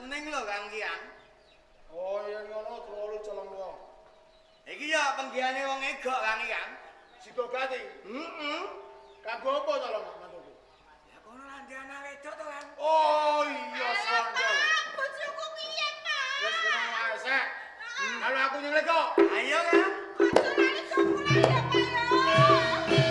rekening lho Kang Kian. Oh iya ngono 3-8. Iki ya penggiyane wong egok kan iki kan. Sido gati. Kanggo apa to lho mantuku? Ya kono landi anak wedok to kan. Oh iya sandal. Bojoku piye, Pak? Wis kena wae sek. Kalau aku nyelek kok. Ayo kan. Aja lali jomulai ya, Pak ya.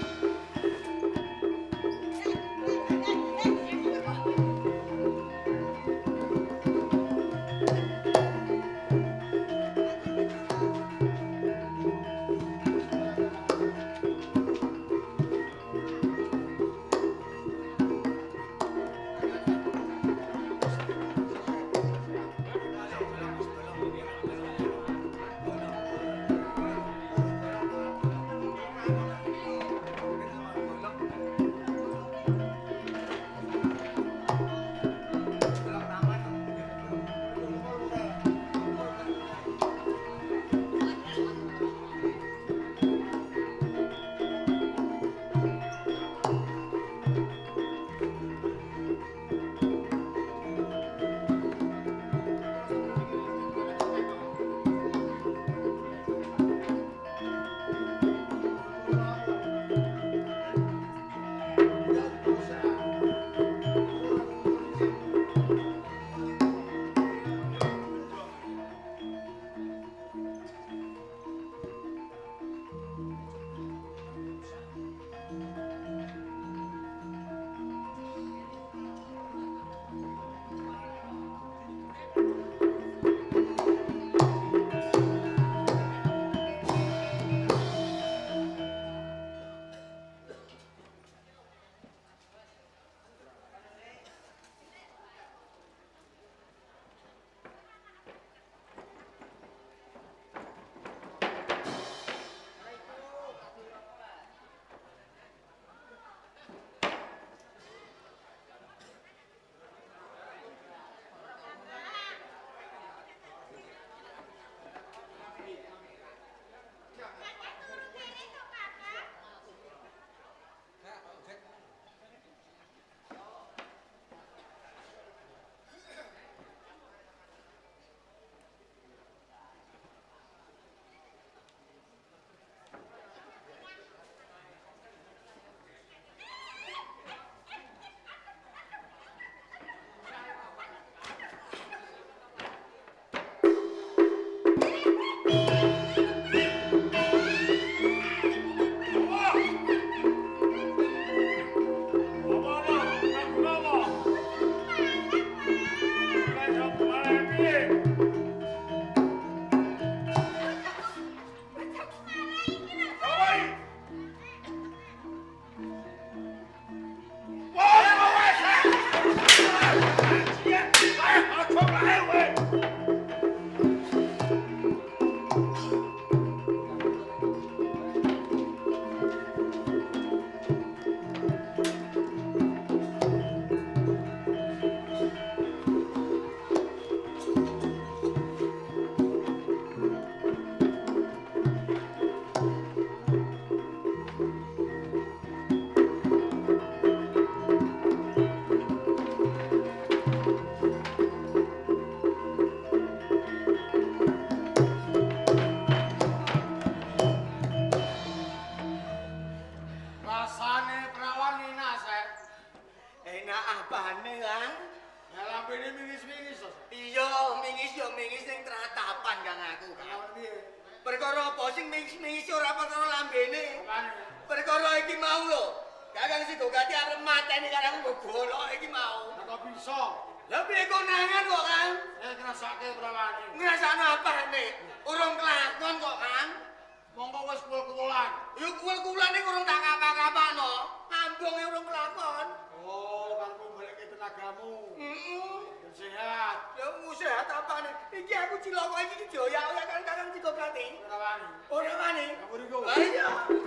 Perkara apa sing mingis ora perkara lambene. Perkara iki mau lho. Kakang Sidogati arep mateni karo aku golok iki mau. Kok bisa? Lah piye konangan kok, Kang? Ngrasake prawane. Ngrasakno apane? Urung kelakon kok, Kang. Monggo wis kul-kulan. Ya kul-kulan iki urung tak kapak-kapakno. Ambunge urung kelakon. Oh, kanggo balik tenagamu. Heeh. Sehat. Ya sehat apane? Iki aku cilaka iki dioyak-oyak karo Kakang Sidogati. Ora wani. Ora wani. Ngapur iku. Lah iya.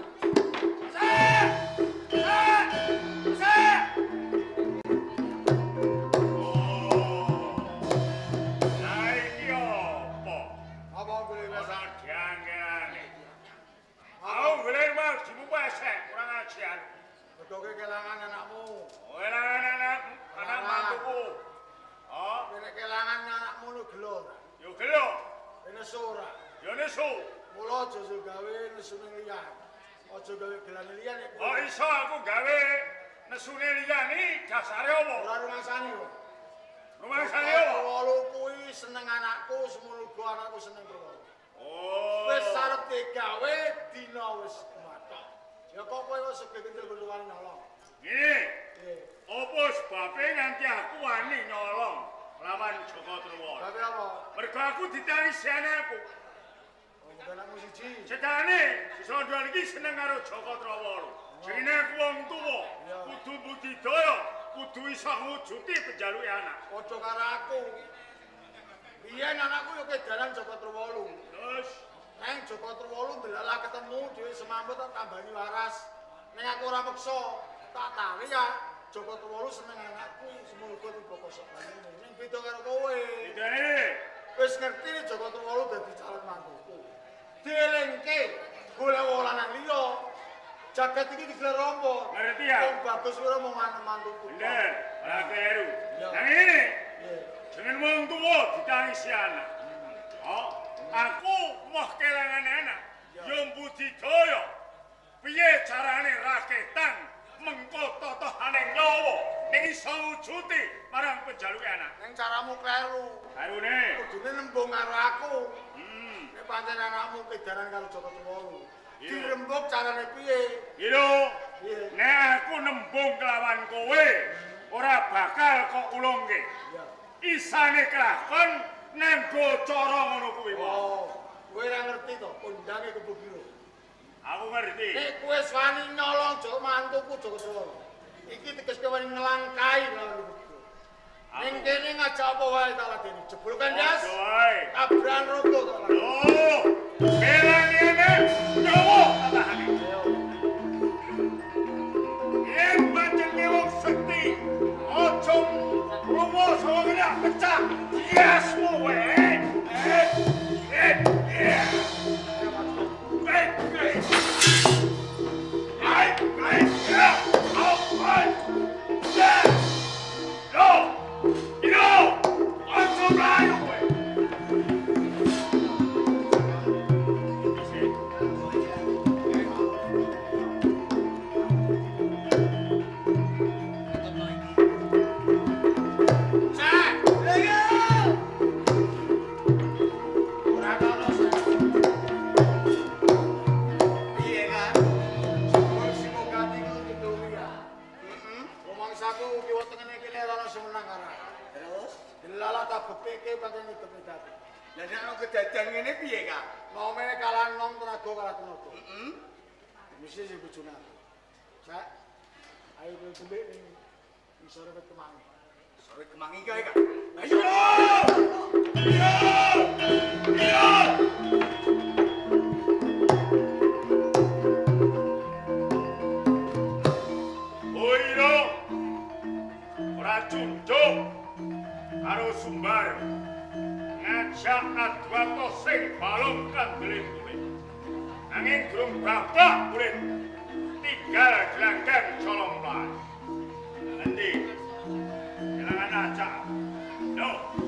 Bedoke kelangan anakmu. Kelangan anak mantuku. Oh, Kene kelangan Ya nesu. Mula aja gawe nesune liyan. Aja gawe gelane liyan nek. Kok iso aku gawe nesune liyane dasare apa? Ora rumangsane kok. Rumangsane apa? Wolu kuwi seneng anakku, semono uga anakku seneng Purwolo. Oh. Wis arep digawe dina wis matok. Ya kok kowe wis segentil kudu wani nolong. Ngene. Apa sebabe nganti aku wani nyolong lawan Joko Trowolo? Tapi apa? Mergo aku ditangisi anakku. Oh, bukan anakmu siji. Sedane Sondol iki seneng karo Joko Trowolo. Jenenge aku wong tuwa, kudu budidaya, kudu iso ngujuti penjaluke anak. Padha karo aku. Biyen anakku yo kedaran Joko Trowolo. Terus Neng Joko Trowolo ndelalah ketemu dhewe semambut tak tambani waras. Ning aku ora meksa, tak tari ya. Joko Trowolo seneng anakku, semono kok tiba kosok banine. Ning beda karo kowe. idene Wis ngerti nek Joko Trowolo dadi calon mantuku. Dielingke golek wolanan liya. Jagat iki digelar rompo. ngerti ya? Wong bagus kuwi mau mantuku. Bener, ora kleru. Ya. Nang ngene, Nggih. jeneng wong tuwa ditangisi anak. Oh, aku moh kelangan anak. Yo budidaya. Piye carane raketan mengko totohane nyawa ning iso wujuti marang penjaluke anak. Ning caramu kleru. Karune. Kudune nembung karo aku. Hmm. Nek pancen anakmu kedaran karo Joko Trowolo. Iya. Dirembuk carane piye? Iro, Iya. nek aku nembung kelawan kowe, ora bakal kok ulungke. Iya. Isane kelakon nganggo cara ngono kuwi. Oh, kowe ora ngerti to, kondange kebugiro. Aku ngerti. Nek kowe wani nyolong Joko mantuku Joko Trowolo. Iki tegeske wani nglangkai lawan kebugiro. Ning kene ngajak apa wae tak ladeni. Jebulkan das. Wae. Abran roko tak ladeni. Oh, belane nyawa atahane. Yen pancen wong sekti, ojo rumo sawo kena pecah. Yes, wae. Lah nek ana kedadian ngene piye, Kak? Nome kalah nom tenaga kalah tenaga. Heeh. Mesti sing bojone. Sak. Ayo kowe delik ning isore wit kemang. Sore kemangi kae, Kak. Ayo. Oiro. Ora cunjuk karo sumbar. Ngajak adwato sing balung kandeling kulit. Angin durung babak kulit. Tinggal gelanggang colong mlayu. Nanti kelangan aja. No.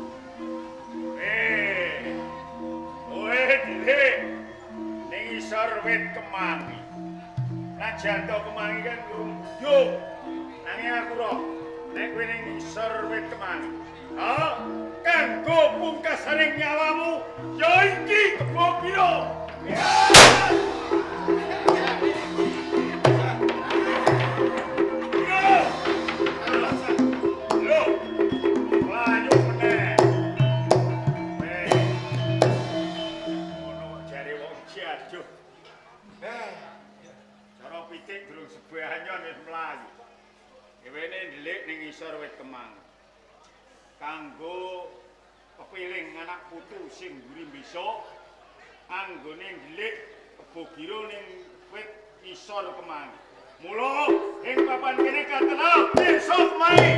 Kowe dhewe ning isor wit kemangi. Najan to kemangi kan durung yo. Nanging aku roh nek kowe ning isor wit kemangi. Ha? Kanggo pungkasaning nyawamu ya iki kebo piro. Cara pitik durung sebahanyon wis mlayu. Dhewene ndelik ning isor wit kemang. Kanggo kepiling anak putu sing mburi besok anggone ndelik kebogiro ning wit isor kemang. Mula ing papan kene katenal besok mae.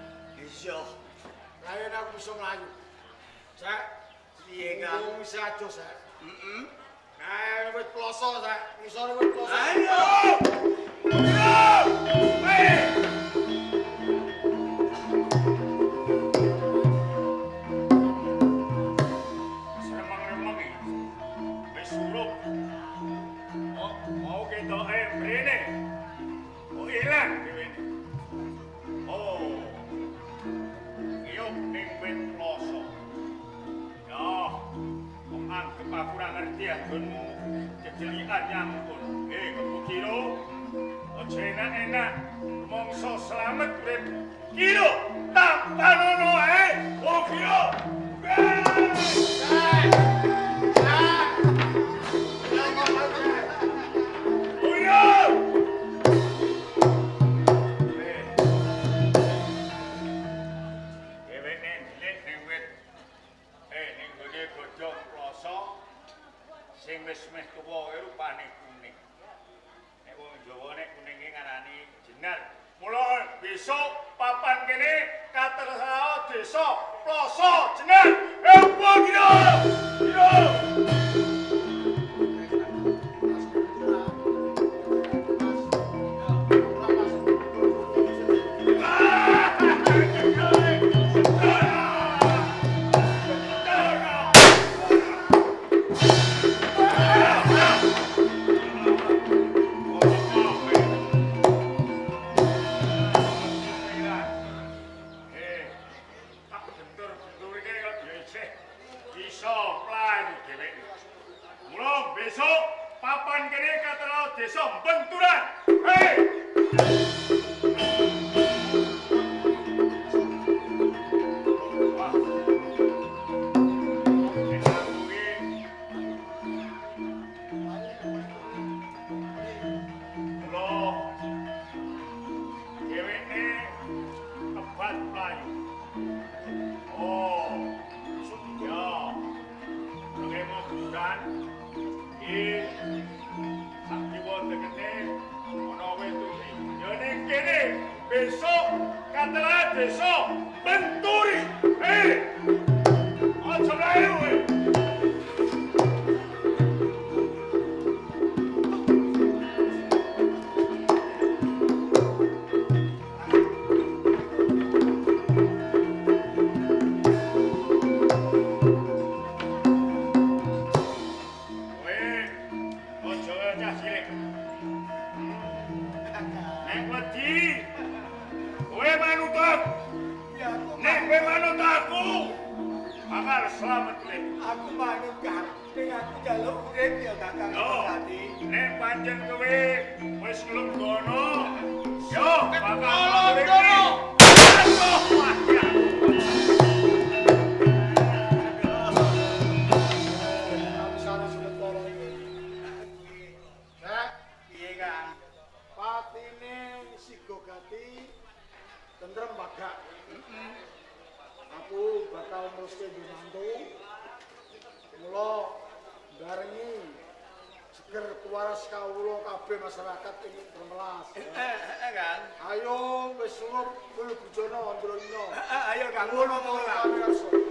Bisa mlayu. Cek, piye kan bisa aja Sak. Heeh. Nah, wit ploso Sak. Ngisore wit ploso. Ayo. Remeng-remeng iki. Wis surup. Oh, mau ketoke mrene. Oh, ilang dhewene. Oh. Ngiyup ning wit ploso. Ya, kok anggap aku ora ngerti anggonmu jejelikan nyampun. Kepukiro. Aja enak-enak. Mongso slamet urip. Kiro, tampan ono ae. Oh, kiro. Sing wis meh tuwa rupane kuning. Nek wong Jawa nek kuninge ngarani jenar. Mula besok papan kene katersa desa Ploso jenar. Apa kira? Kira. Besok papan kene katero desa Benturan. Hei! Besok katalah desa Benturi. Hei! Aja layu kowe. Selamat urip. Aku manut kabeh, aku njaluk urip ya Kakang Sukati. Nek pancen kowe wis nglunggono, yo bakal urip. Patine Sigogati tentrem bagak. Aku bakal neruske dimantu. Mula barengi seger kuwaras kawula kabeh masyarakat ing Tremelas. Kan. Ayo wis surup kulo bujana Andraina. Ayo Kang ngono to.